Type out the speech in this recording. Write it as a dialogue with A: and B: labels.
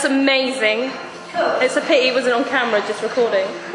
A: amazing. It's a pity it wasn't on camera, just recording.